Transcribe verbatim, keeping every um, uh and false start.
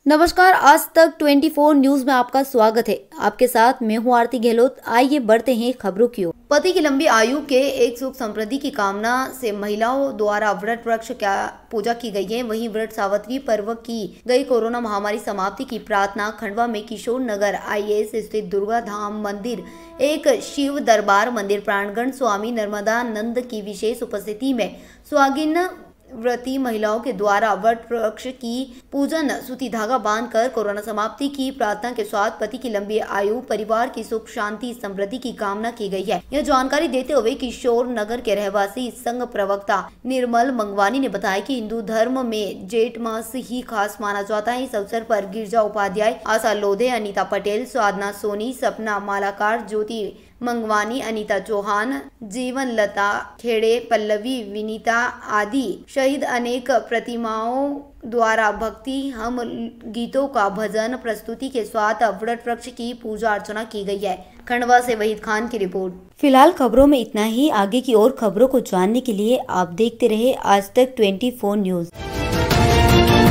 नमस्कार, आज तक चौबीस न्यूज में आपका स्वागत है। आपके साथ मैं हूं आरती गहलोत। आइए बढ़ते हैं खबरों की ओर। पति की लंबी आयु के एक सुख समृद्धि की कामना से महिलाओं द्वारा व्रत वृक्ष का पूजा की गई है। वहीं व्रत सावित्री पर्व की गई कोरोना महामारी समाप्ति की प्रार्थना खंडवा में किशोर नगर आईएस स्थित दुर्गा धाम मंदिर एक शिव दरबार मंदिर प्रांगण स्वामी नर्मदानंद की विशेष उपस्थिति में स्वागिन व्रती महिलाओं के द्वारा वट वृक्ष की पूजन सूती धागा बांधकर कोरोना समाप्ति की प्रार्थना के साथ पति की लंबी आयु, परिवार की सुख शांति समृद्धि की कामना की गई है। यह जानकारी देते हुए किशोर नगर के रहवासी संघ प्रवक्ता निर्मल मंगवानी ने बताया कि हिंदू धर्म में जेठ मास ही खास माना जाता है। इस अवसर पर गिरजा उपाध्याय, आशा लोधे, अनीता पटेल, साधना सोनी, सपना मालाकार, ज्योति मंगवानी, अनीता चौहान, जीवन लता खेड़े, पल्लवी, विनीता आदि शहीद अनेक प्रतिमाओं द्वारा भक्ति हम गीतों का भजन प्रस्तुति के साथ व्रत वृक्ष की पूजा अर्चना की गई है। खंडवा से वहीद खान की रिपोर्ट। फिलहाल खबरों में इतना ही। आगे की और खबरों को जानने के लिए आप देखते रहे आज तक चौबीस न्यूज।